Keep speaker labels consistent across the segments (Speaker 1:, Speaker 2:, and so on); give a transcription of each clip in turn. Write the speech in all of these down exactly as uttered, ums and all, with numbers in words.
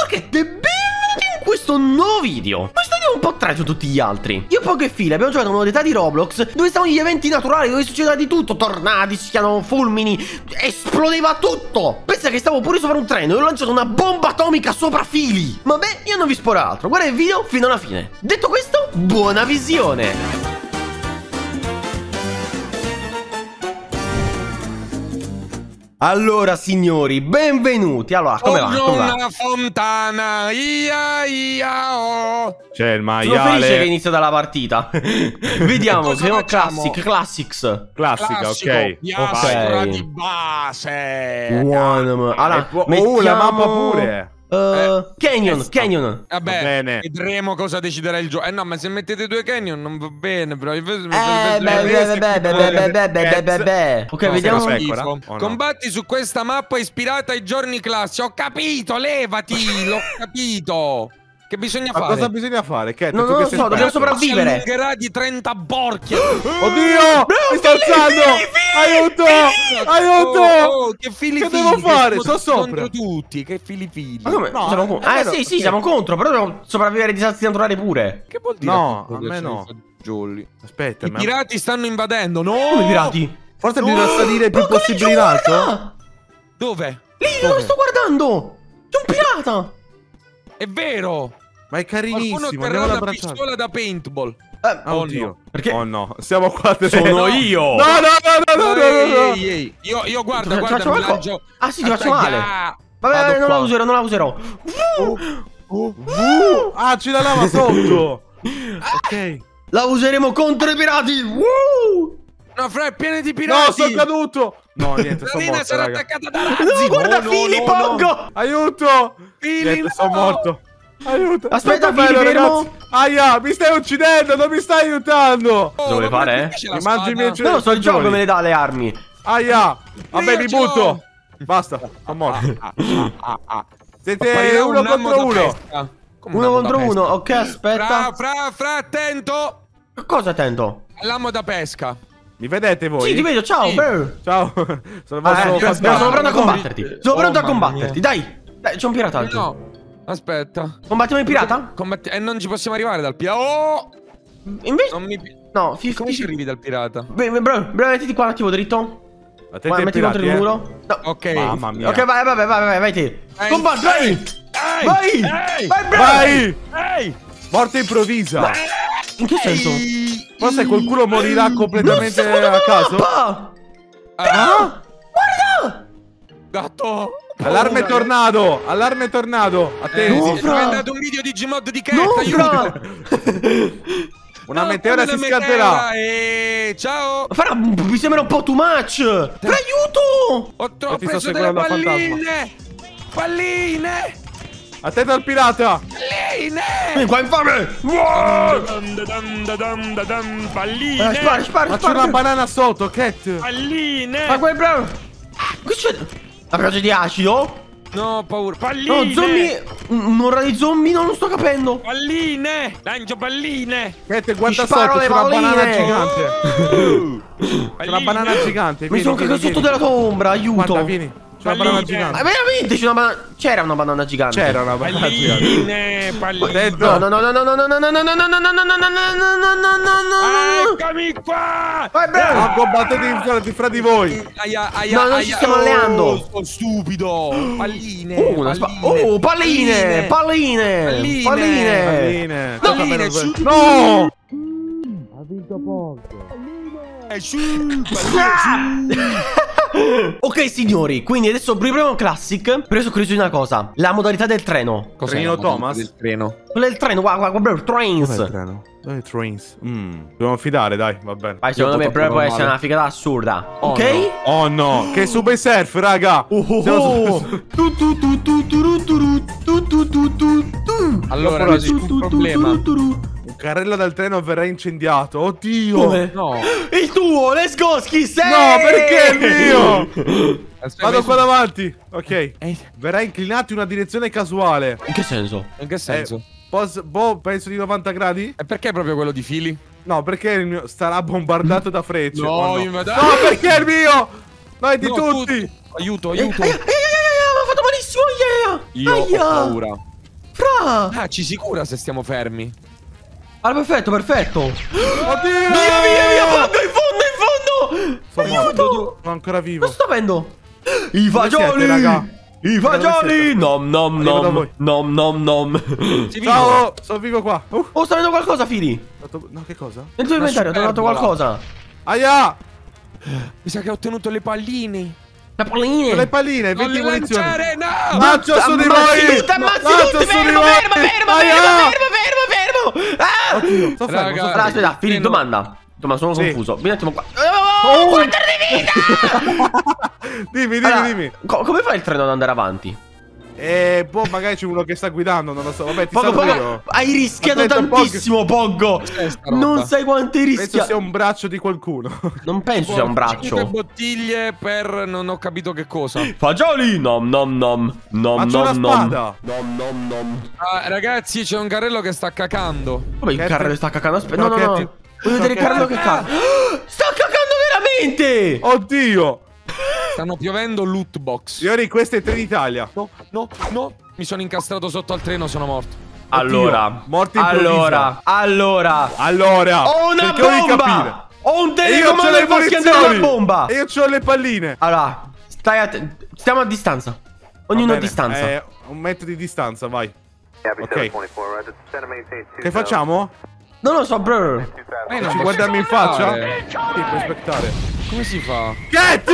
Speaker 1: che te benvenuti in questo nuovo video. Questo video è un po' tragico tutti gli altri. Io e Poco e Fili abbiamo giocato una modalità di Roblox dove stavano gli eventi naturali, dove succedeva di tutto. Tornadi, si chiamano fulmini, esplodeva tutto. Pensa che stavo pure sopra un treno e ho lanciato una bomba atomica sopra Fili. Vabbè, io non vi sporo altro, guarda il video fino alla fine. Detto questo, buona visione. Allora signori, benvenuti. Allora, come va? Come va?
Speaker 2: Una fontana, ia ia oh.
Speaker 3: C'è il maiale.
Speaker 1: Sono felice che inizia dalla partita. Vediamo, siamo classic, classics.
Speaker 3: Classica,
Speaker 2: Classico,
Speaker 3: ok.
Speaker 2: piastra
Speaker 1: Ok.
Speaker 2: di base.
Speaker 1: Buono. Allora,
Speaker 3: Oh,
Speaker 1: mettiamo...
Speaker 3: la mappa pure.
Speaker 1: Uh,
Speaker 2: Eh,
Speaker 1: Canyon,
Speaker 2: questa.
Speaker 1: Canyon.
Speaker 2: Vabbè,
Speaker 3: Va bene.
Speaker 2: vedremo cosa deciderà il gioco. Eh no, ma se mettete due canyon non va bene, però.
Speaker 1: Eh, beh, beh, beh, beh, beh, beh, beh, beh, beh, beh. Ok,
Speaker 3: No,
Speaker 1: vediamo.
Speaker 3: se la pecora.
Speaker 2: Schifo.
Speaker 3: O no?
Speaker 2: Combatti su questa mappa ispirata ai giorni classici. Ho capito, levati, l'ho capito. Che bisogna
Speaker 3: Ma
Speaker 2: fare?
Speaker 3: cosa bisogna fare? Che
Speaker 1: No,
Speaker 3: tu
Speaker 1: non
Speaker 3: che
Speaker 1: lo
Speaker 3: sei
Speaker 1: so, dobbiamo
Speaker 3: esperto.
Speaker 1: sopravvivere.
Speaker 2: Si allungherà di trenta borchie.
Speaker 3: Oddio! Mi sta
Speaker 1: Fili,
Speaker 3: alzando!
Speaker 1: Fili, Fili,
Speaker 3: Aiuto!
Speaker 1: Fili.
Speaker 3: Aiuto!
Speaker 2: Oh, oh, che fili
Speaker 3: Che
Speaker 2: fili,
Speaker 3: devo
Speaker 2: che
Speaker 3: fare?
Speaker 2: siamo
Speaker 3: Sto
Speaker 2: contro
Speaker 3: sopra.
Speaker 2: tutti, che fili fili.
Speaker 1: Ma come?
Speaker 3: No,
Speaker 1: Siamo
Speaker 3: è
Speaker 1: contro. Eh
Speaker 3: vero,
Speaker 1: sì, sì,
Speaker 3: ok.
Speaker 1: siamo contro, però dobbiamo sopravvivere ai disastri naturali pure.
Speaker 2: Che vuol dire?
Speaker 3: No,
Speaker 2: tutto
Speaker 3: a me
Speaker 2: questo
Speaker 3: no.
Speaker 2: di fagioli?
Speaker 3: Aspetta,
Speaker 2: I
Speaker 3: ma...
Speaker 2: pirati stanno invadendo. No!
Speaker 1: Come i pirati?
Speaker 3: forse
Speaker 2: No!
Speaker 3: bisogna salire il più
Speaker 1: Poco lì
Speaker 3: possibile
Speaker 1: giù,
Speaker 3: in alto.
Speaker 1: guarda!
Speaker 2: Dove?
Speaker 1: Lì dove lo sto guardando! C'è un pirata!
Speaker 2: È vero!
Speaker 3: Ma è
Speaker 2: Qualcuno
Speaker 3: carinissimo,
Speaker 2: terrà
Speaker 3: andiamo ad
Speaker 2: una
Speaker 3: abbracciare.
Speaker 2: pistola da paintball.
Speaker 1: Eh,
Speaker 3: Oh, oddio.
Speaker 2: no.
Speaker 1: Perché?
Speaker 3: Oh no, siamo qua tre.
Speaker 1: Sono
Speaker 3: No.
Speaker 1: io!
Speaker 3: No, no, no, no, no, no,
Speaker 2: Ehi,
Speaker 3: no.
Speaker 2: ehi, ehi. Io, io guarda,
Speaker 1: Ti
Speaker 2: guarda,
Speaker 1: faccio
Speaker 2: mi
Speaker 1: qualcosa?
Speaker 2: lancio.
Speaker 1: Ah sì, ti faccio male.
Speaker 2: Attaglia.
Speaker 1: Vabbè,
Speaker 2: Vado
Speaker 1: vabbè, non la
Speaker 2: qua.
Speaker 1: userò, non la userò.
Speaker 3: Uh, uh, ah, c'è la lava sotto. Ok.
Speaker 1: La useremo contro i pirati! Woo!
Speaker 2: No, fra, è pieno di pirati.
Speaker 3: No, sono caduto. No, niente,
Speaker 2: La
Speaker 3: sono
Speaker 2: linea
Speaker 3: morto,
Speaker 2: sarà
Speaker 3: raga.
Speaker 2: attaccata da
Speaker 1: No,
Speaker 2: razzi.
Speaker 1: guarda
Speaker 3: no,
Speaker 1: Fili,
Speaker 3: no,
Speaker 1: Pongo!
Speaker 3: Aiuto!
Speaker 2: Fili,
Speaker 3: Niente,
Speaker 2: no.
Speaker 3: sono morto. Aiuto.
Speaker 1: Aspetta,
Speaker 3: Sto
Speaker 1: Fili,
Speaker 3: bello,
Speaker 1: fermo.
Speaker 3: ragazzi. Aia, mi stai uccidendo, non mi stai aiutando.
Speaker 2: Oh,
Speaker 1: Dove
Speaker 2: ma
Speaker 1: fare,
Speaker 2: perché
Speaker 1: eh?
Speaker 2: c'è la
Speaker 3: Mi mangi i miei
Speaker 2: spada?
Speaker 1: Non lo so, il gioco
Speaker 3: Fagioli.
Speaker 1: me ne dà le armi.
Speaker 3: Aia. Vabbè,
Speaker 2: Io
Speaker 3: mi
Speaker 2: ce l'ho.
Speaker 3: butto. Basta, sono morto. Siete
Speaker 2: Apparirà
Speaker 3: uno
Speaker 2: un lammo
Speaker 3: contro
Speaker 2: da
Speaker 3: uno.
Speaker 2: pesca. Come un
Speaker 1: Uno
Speaker 2: lammo da
Speaker 1: contro
Speaker 2: pesca?
Speaker 1: uno, ok,
Speaker 2: Fra,
Speaker 1: aspetta.
Speaker 2: fra, fra, attento.
Speaker 1: Cosa attento?
Speaker 2: L'amo da pesca.
Speaker 3: Mi vedete voi?
Speaker 1: Sì, ti vedo, ciao,
Speaker 2: Sì.
Speaker 1: bro.
Speaker 3: Ciao. Sono
Speaker 1: Ah,
Speaker 3: vostro
Speaker 1: eh,
Speaker 2: io
Speaker 3: fantasma.
Speaker 1: sono pronto a
Speaker 2: No.
Speaker 1: combatterti. Sono
Speaker 2: Oh,
Speaker 1: pronto a
Speaker 2: mamma
Speaker 1: combatterti,
Speaker 2: mia.
Speaker 1: dai. Dai, c'è un pirata alto.
Speaker 2: No, aspetta.
Speaker 1: Combattiamo il pirata?
Speaker 2: Combatti- eh, non ci possiamo arrivare dal pirata. Oh!
Speaker 1: Invece...
Speaker 2: Non mi... pi-
Speaker 1: No, fi-
Speaker 2: Come
Speaker 1: fi-
Speaker 2: ci arrivi dal pirata?
Speaker 1: Beh, beh, Bro, bro, mettiti qua un attimo dritto.
Speaker 3: Attenti
Speaker 1: Guarda,
Speaker 3: ai
Speaker 1: metti contro il
Speaker 3: pirati, eh.
Speaker 1: muro. No.
Speaker 2: Ok.
Speaker 3: Mamma mia.
Speaker 1: Ok, vai, vai, vai, vai, vai, vai te.
Speaker 2: Ehi,
Speaker 1: Combatti, vai.
Speaker 2: ehi,
Speaker 1: Vai.
Speaker 2: ehi,
Speaker 1: Vai, bro.
Speaker 3: Vai!
Speaker 2: Ehi!
Speaker 3: Morte improvvisa.
Speaker 1: In che senso?
Speaker 3: Forse qualcuno morirà completamente
Speaker 1: Non
Speaker 3: a caso.
Speaker 1: mappa.
Speaker 2: Ah,
Speaker 1: Guarda.
Speaker 2: gatto!
Speaker 3: Allarme tornado! Allarme tornado!
Speaker 2: Eh,
Speaker 3: Attenti!
Speaker 1: No,
Speaker 2: si è
Speaker 1: fra.
Speaker 2: mandato un video di Gmod di Cat,
Speaker 1: No,
Speaker 2: aiuto!
Speaker 1: fra.
Speaker 3: Una
Speaker 2: No,
Speaker 3: meteora
Speaker 2: una
Speaker 3: si
Speaker 2: meteora,
Speaker 3: scatterà!
Speaker 2: E ciao!
Speaker 1: Fra, mi sembra un po' too much. Fra, aiuto.
Speaker 2: Ho, tro- ho
Speaker 3: ti sto
Speaker 2: preso delle
Speaker 3: seguendo, fantasma.
Speaker 2: palline! Palline!
Speaker 3: Attento al pirata!
Speaker 2: Palline!
Speaker 1: Vieni qua, infame.
Speaker 2: Dun, dun, dun, dun, dun, dun, palline!
Speaker 1: Eh, spara, spara,
Speaker 3: Ma c'è una
Speaker 1: spara.
Speaker 3: banana sotto, Cat!
Speaker 2: Palline!
Speaker 1: Ma quel bro. Che c'è? La pioggia di acido?
Speaker 2: No, ho paura. Palline!
Speaker 1: No, zombie. Un'ora di zombie, non lo sto capendo.
Speaker 2: Palline! Lancio palline!
Speaker 3: Cat, guarda
Speaker 1: Ti sparo
Speaker 3: sotto,
Speaker 1: le
Speaker 3: c'è una banana
Speaker 1: palline.
Speaker 3: gigante!
Speaker 2: Oh!
Speaker 3: C'è una banana gigante!
Speaker 1: Mi
Speaker 3: vieni,
Speaker 1: sono
Speaker 3: vieni,
Speaker 1: cagato sotto
Speaker 3: vieni.
Speaker 1: della tua ombra, aiuto.
Speaker 3: Guarda, vieni! C'è una banana
Speaker 2: Palline.
Speaker 1: Ma
Speaker 3: gigante!
Speaker 1: veramente c'è una banana. C'era una banana gigante.
Speaker 3: C'era una banana gigante!
Speaker 2: Palline! Palline!
Speaker 3: Attento!
Speaker 1: No, no, no, no, no, no, no, no, no, no, no, no, no, no, no, no, no, no, no, no.
Speaker 2: Eccomi qua!
Speaker 1: Vai, bro.
Speaker 3: Ah, combattete fra, fra di voi!
Speaker 2: Aia, aia,
Speaker 1: No, noi
Speaker 2: aia.
Speaker 1: ci stiamo alleando.
Speaker 2: Oh, sto stupido! Palline!
Speaker 1: Oh, una spa- oh, palline, palline,
Speaker 2: Palline.
Speaker 1: palline.
Speaker 3: Palline!
Speaker 2: No,
Speaker 3: Tocca a me,
Speaker 2: palline,
Speaker 3: non-
Speaker 2: su.
Speaker 3: No!
Speaker 2: Eh, su, palline,
Speaker 1: Ok signori, quindi adesso proviamo Classic. Però sono curioso di una cosa. La modalità del treno.
Speaker 2: Cos'è
Speaker 3: Trenino
Speaker 2: la modalità
Speaker 3: Thomas?
Speaker 2: del treno?
Speaker 1: Quella del treno, guarda, guarda, bro,
Speaker 3: Dov'è il
Speaker 1: trains.
Speaker 3: treno? Dove è il trains? Mm. Dobbiamo fidare, dai, va bene.
Speaker 1: Vai, secondo
Speaker 3: Io
Speaker 1: me
Speaker 3: ho
Speaker 1: però può
Speaker 3: fatto
Speaker 1: essere
Speaker 3: male.
Speaker 1: una figata assurda.
Speaker 2: Oh,
Speaker 1: Ok?
Speaker 2: no.
Speaker 3: Oh no, che Subway Surf, raga!
Speaker 1: Oh, oh,
Speaker 3: Siamo
Speaker 1: oh.
Speaker 3: su-
Speaker 1: Tu, tu, tu, tu, tu, tu, tu, tu, tu, tu, tu, tu.
Speaker 2: Allora,
Speaker 3: Dopo la-
Speaker 2: c'è un problema.
Speaker 1: Tu, tu, tu, tu.
Speaker 3: Un carrello del treno verrà incendiato. Oddio!
Speaker 1: Dove?
Speaker 2: No.
Speaker 1: Il tuo, let's go, chi sei?
Speaker 3: No, perché il mio?
Speaker 2: Aspetta,
Speaker 3: Vado
Speaker 2: mi-
Speaker 3: qua davanti. Ok.
Speaker 2: Eh,
Speaker 3: Verrà inclinato in una direzione casuale.
Speaker 1: In che senso?
Speaker 2: in che senso?
Speaker 3: Eh, pos- boh, penso di novanta gradi?
Speaker 2: E perché proprio quello di fili?
Speaker 3: No, perché il mio sarà bombardato da frecce.
Speaker 2: No,
Speaker 3: Oh,
Speaker 2: io-
Speaker 3: no.
Speaker 2: dai.
Speaker 3: No, perché il mio? No, è di
Speaker 2: No,
Speaker 3: tutti.
Speaker 2: tu- Aiuto,
Speaker 1: Eh,
Speaker 2: aiuto.
Speaker 1: Aia, aia, aia, aia, mi ha fatto malissimo, yeah.
Speaker 2: Io ho
Speaker 1: Aia.
Speaker 2: paura.
Speaker 1: là!
Speaker 2: Ah, ci sicura se stiamo fermi.
Speaker 1: Ah, perfetto, perfetto.
Speaker 3: Oddio!
Speaker 1: Via, via, via, Poggo, in fondo, in fondo!
Speaker 3: Sono morto, sono ancora vivo.
Speaker 1: Cosa sto avendo? I
Speaker 3: Dove siete,
Speaker 1: fagioli!
Speaker 3: raga?
Speaker 1: I
Speaker 3: Dove
Speaker 1: fagioli!
Speaker 3: siete?
Speaker 1: Nom nom
Speaker 3: Arrivo da
Speaker 1: nom.
Speaker 3: voi.
Speaker 1: Nom nom nom.
Speaker 2: Sei vivo?
Speaker 3: Ciao, sono vivo qua. Uh,
Speaker 1: Oh, sto avendo qualcosa, Fili.
Speaker 3: no, che cosa?
Speaker 1: Nel tuo inventario ho trovato
Speaker 2: superbola.
Speaker 1: qualcosa.
Speaker 3: Aia!
Speaker 2: Mi sa che ho ottenuto le palline.
Speaker 1: Le palline.
Speaker 3: Le palline,
Speaker 2: Non
Speaker 3: venti
Speaker 2: le
Speaker 3: munizioni.
Speaker 2: lanciare, no!
Speaker 3: Lancio su di
Speaker 1: Ammazzi
Speaker 3: voi!
Speaker 1: tutti, ammazzi
Speaker 3: Lancio
Speaker 1: tutti,
Speaker 3: su di
Speaker 1: fermo,
Speaker 3: voi!
Speaker 1: fermo, fermo,
Speaker 3: Aia!
Speaker 1: fermo, fermo, fermo, fermo. Ah!
Speaker 3: Oddio, sto fermo,
Speaker 2: Raga,
Speaker 3: sto
Speaker 1: Allora,
Speaker 3: fermo.
Speaker 1: aspetta, Fili,
Speaker 2: no.
Speaker 1: domanda. Ma sono
Speaker 3: Sì.
Speaker 1: confuso. Vieni un attimo qua. Oh,
Speaker 3: Oh.
Speaker 1: quanto di vita!
Speaker 3: Dimmi, dimmi,
Speaker 1: Allora,
Speaker 3: dimmi.
Speaker 1: co- come fa il treno ad andare avanti?
Speaker 3: Eh, boh, magari c'è uno che sta guidando, non lo so. Vabbè, ti
Speaker 1: Poco,
Speaker 3: saluto
Speaker 1: poco,
Speaker 3: io.
Speaker 1: hai rischiato
Speaker 3: Attento,
Speaker 1: tantissimo, Poggo.
Speaker 2: Cos'è sta roba?
Speaker 1: Non sai quanto hai
Speaker 3: Penso
Speaker 1: rischiato.
Speaker 3: sia un braccio di qualcuno.
Speaker 1: Non penso sia un
Speaker 2: Cinque
Speaker 1: braccio.
Speaker 2: bottiglie per non ho capito che cosa.
Speaker 1: Fagioli! Nom nom nom. Nom
Speaker 3: Ma c'è una
Speaker 1: nom nom.
Speaker 3: spada.
Speaker 1: Nom nom nom.
Speaker 2: Ah, ragazzi, c'è un carrello che sta cacando.
Speaker 1: Come il
Speaker 3: Che-
Speaker 1: carrello sta cacando? Aspetta, no, no,
Speaker 3: No,
Speaker 1: no.
Speaker 3: che-
Speaker 1: Voglio vedere il
Speaker 3: che-
Speaker 1: carrello che caga. Sta cacando veramente!
Speaker 3: Oddio!
Speaker 2: Stanno piovendo loot box.
Speaker 3: Signori, questo è Trenitalia.
Speaker 2: No, no, no. Mi sono incastrato sotto al treno, sono morto.
Speaker 1: Allora,
Speaker 3: morte improvvisa.
Speaker 1: allora, allora.
Speaker 3: Allora,
Speaker 1: Ho una
Speaker 3: cerchiamo di capire.
Speaker 1: bomba! Ho un
Speaker 3: E io c'ho
Speaker 1: telecomando
Speaker 3: le
Speaker 1: che fa schiantare
Speaker 3: munizioni.
Speaker 1: una bomba!
Speaker 3: E io c'ho le palline.
Speaker 1: Allora, stai attento. Stiamo a distanza. Ognuno
Speaker 3: Va
Speaker 1: a
Speaker 3: bene,
Speaker 1: distanza.
Speaker 3: eh, un metro di distanza, vai. Ok. Che facciamo?
Speaker 1: Non lo so, bro.
Speaker 2: Eh, non
Speaker 3: Ci
Speaker 2: posso
Speaker 3: guardiamo in faccia?
Speaker 2: aspettare.
Speaker 3: Sì, puoi aspettare.
Speaker 2: Come si fa?
Speaker 3: Cat!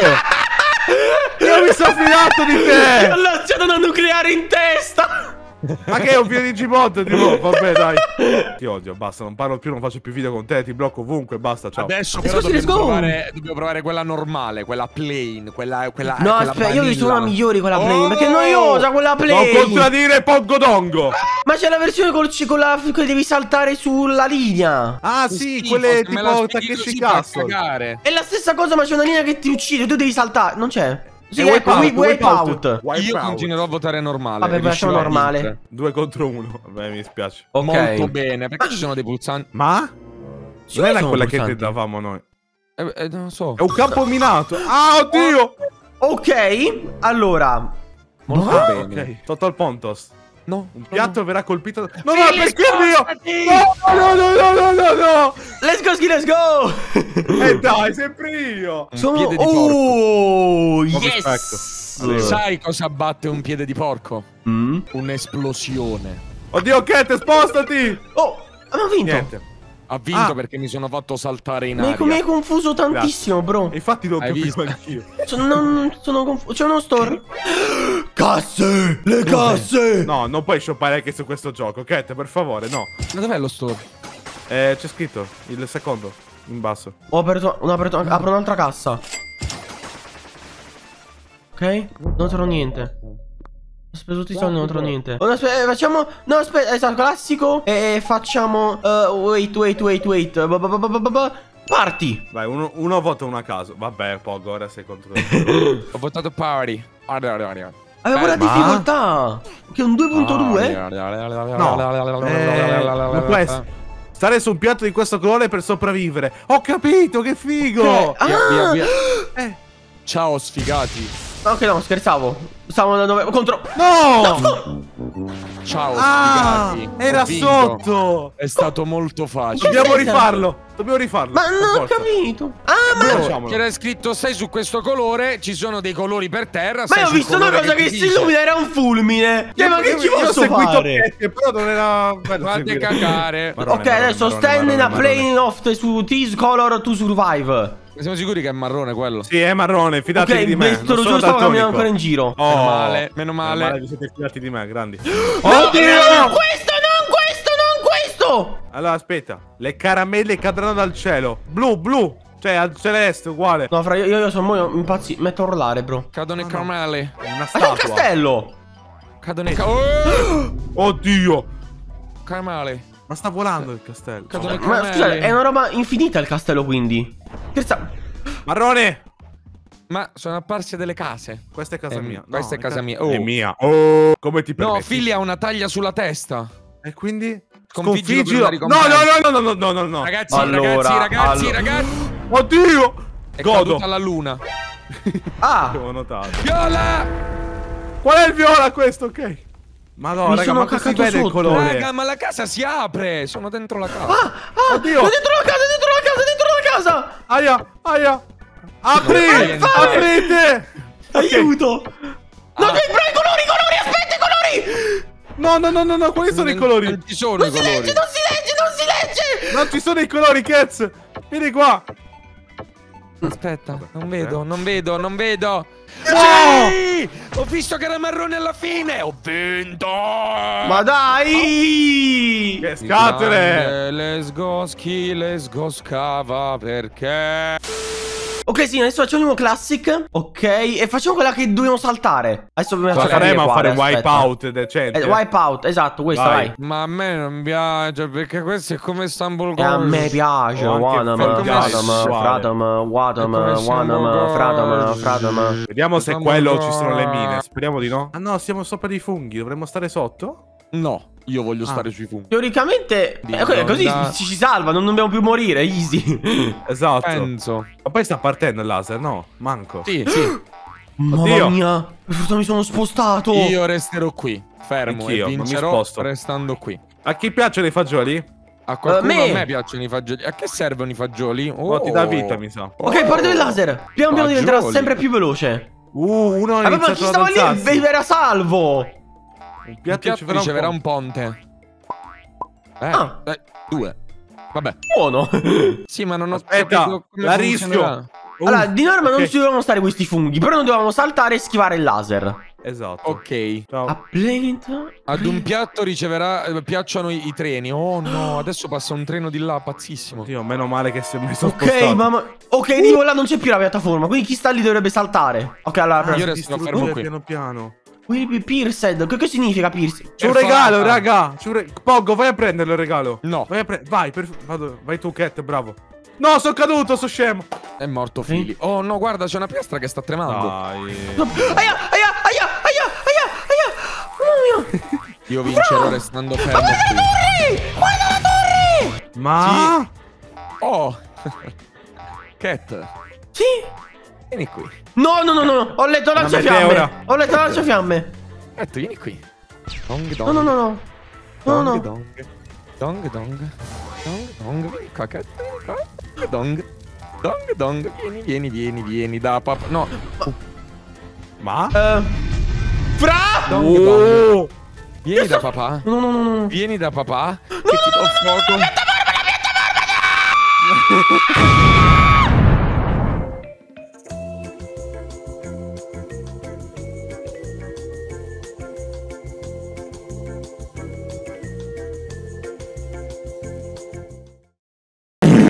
Speaker 3: Io mi sono fidato di
Speaker 1: Ti
Speaker 3: te!
Speaker 1: ho lanciato una nucleare in testa!
Speaker 3: Ma che è un piede di G-Bot? Tipo, vabbè, dai. Ti odio, basta, non parlo più, non faccio più video con te, ti blocco ovunque, basta, ciao.
Speaker 2: Adesso
Speaker 1: Let's
Speaker 2: però
Speaker 1: go, let's
Speaker 2: dobbiamo
Speaker 1: go.
Speaker 2: provare, dobbiamo provare quella normale, quella plain, quella, quella
Speaker 1: No,
Speaker 2: quella
Speaker 1: aspetta, io ho visto una
Speaker 2: vanilla.
Speaker 1: migliore quella
Speaker 2: Oh!
Speaker 1: play. Perché è noiosa quella
Speaker 3: Non
Speaker 1: play.
Speaker 3: contraddire Poggodongo!
Speaker 1: Ma c'è la versione col c- con la che devi saltare sulla linea.
Speaker 3: Ah,
Speaker 2: Che
Speaker 3: sì,
Speaker 2: schifo,
Speaker 3: quelle
Speaker 2: se me la
Speaker 3: tipo
Speaker 2: spieghi
Speaker 3: Takeshi
Speaker 2: così fa
Speaker 3: Castle.
Speaker 2: cagare.
Speaker 1: È la stessa cosa, ma c'è una linea che ti uccide. Tu devi saltare. Non c'è. Sì,
Speaker 3: E
Speaker 1: ecco,
Speaker 3: Wipeout,
Speaker 1: wi- Wipeout.
Speaker 3: Wipeout.
Speaker 2: Io
Speaker 3: Wipeout.
Speaker 2: continuerò a votare normale.
Speaker 1: Vabbè,
Speaker 2: riuscirò
Speaker 1: facciamo
Speaker 2: a
Speaker 1: normale.
Speaker 2: vincere.
Speaker 3: Due contro uno. Vabbè, mi dispiace.
Speaker 1: Ok.
Speaker 2: Molto bene, perché ci sono dei pulsanti?
Speaker 3: Ma?
Speaker 1: Sì,
Speaker 3: Non era
Speaker 1: sono
Speaker 3: quella che
Speaker 1: pulsanti.
Speaker 3: ti davamo noi.
Speaker 2: Eh, eh, non so.
Speaker 3: È un campo minato. Ah, oddio!
Speaker 1: Ok, allora.
Speaker 2: Molto
Speaker 1: Boh.
Speaker 2: bene.
Speaker 3: Ok, Total Pontos.
Speaker 2: No,
Speaker 3: Un piatto verrà colpito. No, no,
Speaker 1: Fili,
Speaker 3: perché è mio?
Speaker 1: spostati!
Speaker 3: No, no, no, no, no, no, no!
Speaker 1: Let's go, ski, let's go.
Speaker 3: E dai, sempre io!
Speaker 2: Un
Speaker 1: Sono.
Speaker 2: piede di porco.
Speaker 1: Oh,
Speaker 3: Con
Speaker 1: yes.
Speaker 3: rispetto.
Speaker 2: Sai cosa batte un piede di porco?
Speaker 1: Mm.
Speaker 2: Un'esplosione.
Speaker 3: Oddio, Cat, spostati!
Speaker 1: Oh, abbiamo vinto.
Speaker 3: Niente.
Speaker 2: Ha vinto
Speaker 3: Ah.
Speaker 2: perché mi sono fatto saltare in
Speaker 1: Mi hai,
Speaker 2: aria.
Speaker 1: mi hai confuso tantissimo, bro.
Speaker 3: E infatti non
Speaker 2: Hai
Speaker 3: capisco
Speaker 2: visto?
Speaker 3: anch'io.
Speaker 1: Sono, non, sono confuso. C'è uno store. Casse! Le casse!
Speaker 3: No, non puoi shoppare anche su questo gioco, Cat, per favore, no.
Speaker 2: Ma dov'è lo store?
Speaker 3: Eh, c'è scritto, il secondo, in basso.
Speaker 1: Ho aperto, ho aperto, apro un'altra cassa. Ok? Non trovo niente. Ho speso tutti i soldi, non trovo niente. Oh, no, aspetta, eh, facciamo. No, aspetta, esatto, classico. E facciamo. Uh, wait, wait, wait, wait. Ba, ba, ba, ba, ba, ba. Parti!
Speaker 3: Vai, uno, uno vota una a caso. Vabbè, Pogo, ora sei contro me.
Speaker 2: Ho votato party.
Speaker 1: Avevo la
Speaker 2: Eh,
Speaker 3: ma-
Speaker 1: difficoltà. Che è un due punto due?
Speaker 3: No, eh, non può essere. Stare su un piatto di questo colore per sopravvivere. Ho capito, che figo!
Speaker 1: Che-
Speaker 2: Via, via, via.
Speaker 3: Eh,
Speaker 2: Ciao sfigati.
Speaker 1: Ok, no, scherzavo. Stavo andando contro.
Speaker 3: no!
Speaker 2: Ciao
Speaker 3: Ah,
Speaker 2: sfigati.
Speaker 3: era
Speaker 2: Ho vinto.
Speaker 3: sotto!
Speaker 2: È stato molto facile.
Speaker 3: Dobbiamo
Speaker 1: Che
Speaker 3: rifarlo! Dobbiamo rifarlo!
Speaker 1: Ma
Speaker 3: per
Speaker 1: non ho
Speaker 3: forza.
Speaker 1: capito. Ah, ma.
Speaker 3: Bro, facciamolo.
Speaker 2: C'era scritto sei su questo colore, ci sono dei colori per terra.
Speaker 1: Ma
Speaker 2: sei
Speaker 1: io ho
Speaker 2: sul
Speaker 1: visto una
Speaker 2: colore
Speaker 1: cosa
Speaker 2: ti
Speaker 1: che si
Speaker 2: dice.
Speaker 1: illumina, era un fulmine. Cioè, ma che
Speaker 3: Io-
Speaker 1: ci
Speaker 3: io ho
Speaker 1: posso
Speaker 3: seguito
Speaker 1: fare?
Speaker 3: Cat, però non era bello
Speaker 2: Fate
Speaker 3: seguire.
Speaker 2: cagare.
Speaker 3: Marrone,
Speaker 1: Ok,
Speaker 3: marrone,
Speaker 1: adesso
Speaker 3: marrone,
Speaker 1: stand in a
Speaker 3: marrone, marrone.
Speaker 1: plane of the su This color to survive.
Speaker 2: Ma siamo sicuri che è marrone quello?
Speaker 3: Sì, è marrone, fidatevi
Speaker 1: Ok,
Speaker 3: di me.
Speaker 1: mi sto
Speaker 3: non
Speaker 1: giuro,
Speaker 3: sono
Speaker 1: stavo camminando
Speaker 3: daltonico.
Speaker 1: ancora in giro.
Speaker 3: Oh,
Speaker 2: Meno male, meno male.
Speaker 3: Meno vi siete fidati di me, grandi.
Speaker 1: No,
Speaker 3: Oddio!
Speaker 1: no, questo, non questo, non questo.
Speaker 3: Allora, aspetta. Le caramelle cadranno dal cielo. Blu, blu. Cioè, al celeste, uguale.
Speaker 1: No, fra, io, io sono mo impazzi. Metto a urlare, bro.
Speaker 2: Cadono i
Speaker 3: no.
Speaker 2: caramelle.
Speaker 3: Una
Speaker 1: Ma c'è un
Speaker 3: statua.
Speaker 1: castello.
Speaker 2: Cadono i caramelle.
Speaker 3: Oddio.
Speaker 2: Caramelle.
Speaker 3: Ma sta volando il castello.
Speaker 2: Cadono i
Speaker 1: Ma
Speaker 2: caramelle.
Speaker 1: scusa, è una roba infinita il castello, quindi. Scherza.
Speaker 3: Marrone.
Speaker 2: Ma sono apparse delle case.
Speaker 3: Questa è casa
Speaker 2: Eh,
Speaker 3: mia.
Speaker 2: questa è casa mia.
Speaker 3: È
Speaker 2: Oh.
Speaker 3: mia. Oh, come ti
Speaker 2: No,
Speaker 3: permetti?
Speaker 2: Fili ha una taglia sulla testa.
Speaker 3: E quindi?
Speaker 2: Sconfiggilo per
Speaker 3: Sconfiggilo.
Speaker 2: una
Speaker 3: No,
Speaker 2: ricompensa.
Speaker 3: no, no, no, no, no, no, no.
Speaker 2: Ragazzi,
Speaker 1: Allora,
Speaker 2: ragazzi, ragazzi,
Speaker 1: allora.
Speaker 2: ragazzi.
Speaker 3: Oddio.
Speaker 2: È
Speaker 3: Godo.
Speaker 2: caduta la luna.
Speaker 1: Ah.
Speaker 3: Avevo notato.
Speaker 2: Viola!
Speaker 3: Qual è il viola questo? Ok. Madonna,
Speaker 1: Mi
Speaker 3: raga,
Speaker 1: sono
Speaker 3: ma che si
Speaker 1: cagato
Speaker 3: vede il
Speaker 1: sotto.
Speaker 3: colore?
Speaker 2: Raga, ma la casa si apre. Sono dentro la casa.
Speaker 1: Ah, ah,
Speaker 3: Oddio.
Speaker 1: sono dentro la casa, dentro la casa, dentro la casa.
Speaker 3: Aia, aia. Apri,
Speaker 2: No,
Speaker 3: aprite.
Speaker 1: Aiuto. No,
Speaker 2: Ah.
Speaker 1: dai, i colori, i colori, aspetta, i colori.
Speaker 3: No, no, no, no, no, quali sono i
Speaker 2: Non-
Speaker 3: colori?
Speaker 2: Non ci sono
Speaker 1: Non
Speaker 2: i
Speaker 1: si
Speaker 2: colori.
Speaker 1: legge, non si legge, non si legge.
Speaker 3: Non ci sono i colori, Cats. Vieni qua.
Speaker 2: Aspetta, non vedo, non vedo, non vedo.
Speaker 3: Oh!
Speaker 2: Sì! Ho visto che era marrone alla fine. Ho vinto.
Speaker 1: Ma dai.
Speaker 3: Che scatole.
Speaker 2: Grande, Let's go ski, let's go scava. Perché?
Speaker 1: Ok, sì, adesso facciamo un classic. Ok, e facciamo quella che dobbiamo saltare. Adesso dobbiamo
Speaker 3: La
Speaker 1: saltare
Speaker 3: faremo a fare
Speaker 1: quale, aspetta.
Speaker 3: wipeout decente.
Speaker 1: Eh, wipeout, esatto, questa,
Speaker 3: Vai.
Speaker 1: vai.
Speaker 2: Ma a me non piace perché questo è come Istanbul
Speaker 1: E a
Speaker 2: Gold.
Speaker 1: me piace,
Speaker 3: Oh, anche
Speaker 1: Wanam,
Speaker 3: Freddy
Speaker 1: Fradam,
Speaker 3: Uguale.
Speaker 1: Fradam, Wadam,
Speaker 2: È come siamo
Speaker 1: Wanam, Fradam,
Speaker 2: oggi.
Speaker 1: Fradam.
Speaker 3: Vediamo se
Speaker 2: Siamo
Speaker 3: quello
Speaker 2: qua.
Speaker 3: ci sono le mine. Speriamo di no. Ah no, siamo sopra dei funghi. Dovremmo stare sotto?
Speaker 2: No, io voglio
Speaker 3: Ah.
Speaker 2: stare sui funghi.
Speaker 1: Teoricamente,
Speaker 2: Di
Speaker 1: eh, così
Speaker 2: onda.
Speaker 1: ci, ci salva, non dobbiamo più morire, easy.
Speaker 3: Esatto.
Speaker 2: Penso.
Speaker 3: Ma poi sta partendo il laser, no? Manco.
Speaker 2: Sì, sì.
Speaker 1: Mamma
Speaker 3: Oddio.
Speaker 1: mia, per fortuna mi sono spostato.
Speaker 2: Io resterò qui, fermo,
Speaker 3: Anch'io,
Speaker 2: e
Speaker 3: non mi
Speaker 2: vincerò
Speaker 3: sposto.
Speaker 2: restando qui.
Speaker 3: A chi piacciono i fagioli?
Speaker 2: A qualcuno
Speaker 1: Eh, me.
Speaker 2: a me piacciono i fagioli. A che servono i fagioli?
Speaker 3: Oh, ti dà vita, mi sa.
Speaker 1: Ok, parte il laser. Piano piano diventerà
Speaker 2: Fagioli.
Speaker 1: sempre più veloce.
Speaker 3: Uh, uno ha
Speaker 1: Ma ma chi
Speaker 3: iniziato
Speaker 1: stava
Speaker 3: ad
Speaker 1: lì
Speaker 3: alzarsi.
Speaker 1: era salvo.
Speaker 3: Il
Speaker 2: Il
Speaker 3: piatto,
Speaker 2: piatto
Speaker 3: ci farà
Speaker 2: riceverà
Speaker 3: un
Speaker 2: un ponte. Eh,
Speaker 1: Ah.
Speaker 2: eh, due. Vabbè.
Speaker 1: Buono.
Speaker 2: Sì, ma non ho
Speaker 3: Aspetta,
Speaker 2: capito come
Speaker 3: la
Speaker 2: funzionerà.
Speaker 3: rischio. Uh,
Speaker 1: Allora, di norma non
Speaker 3: ok.
Speaker 1: ci dovevano stare questi funghi, però non dovevamo saltare e schivare il laser.
Speaker 3: Esatto.
Speaker 2: Ok.
Speaker 3: Ciao.
Speaker 1: A planet.
Speaker 2: Ad un piatto riceverà. eh, Piacciono i, i treni. Oh no, adesso passa un treno di là, pazzissimo.
Speaker 3: Oddio, meno male che si è messo
Speaker 1: Ok,
Speaker 3: spostato.
Speaker 1: mamma. Ok, tipo là non c'è più la piattaforma, quindi chi sta lì dovrebbe saltare. Ok, allora.
Speaker 3: Ah,
Speaker 1: prego.
Speaker 2: io
Speaker 3: si
Speaker 2: resto
Speaker 3: distrugge
Speaker 2: fermo qui.
Speaker 3: piano piano.
Speaker 1: Will be pierced. Che, che significa pierced?
Speaker 3: C'è un
Speaker 2: Per
Speaker 3: regalo,
Speaker 2: forza.
Speaker 3: raga. C'è un re- Poggo, vai a prenderlo il regalo.
Speaker 2: No.
Speaker 3: Vai a pre- Vai, per... Vado. Vai tu, Cat, bravo. No, sono caduto, sono scemo.
Speaker 2: È morto Fili. Oh no, guarda, c'è una piastra che sta tremando.
Speaker 3: Dai.
Speaker 1: No. Aia, aia, aia, aia, aia, aia. Mamma mia.
Speaker 2: Io vincerò restando fermo qui.
Speaker 1: Torri! Guarda la torre!
Speaker 3: Ma...
Speaker 2: Oh! Cat,
Speaker 1: Sì?
Speaker 2: vieni qui.
Speaker 1: No, no, no, no. Ho letto
Speaker 3: Una
Speaker 1: lanciafiamme.
Speaker 3: meteora.
Speaker 1: Ho letto lanciafiamme.
Speaker 2: Cat, vieni qui. Dong
Speaker 1: No,
Speaker 2: dong.
Speaker 1: no, no, no. No,
Speaker 2: Dong
Speaker 1: no.
Speaker 2: dong. Dong dong. Dong dong. Vieni qua, Cat. Vieni qua. Dong. Dong dong. Vieni, vieni, vieni, vieni da papà. No.
Speaker 3: Ma...
Speaker 1: Eh. Fra!
Speaker 2: Dong dong.
Speaker 3: Oh.
Speaker 2: Vieni da papà.
Speaker 1: No, no, no, no, no.
Speaker 2: Vieni da papà. Che ti do fuoco.
Speaker 1: No!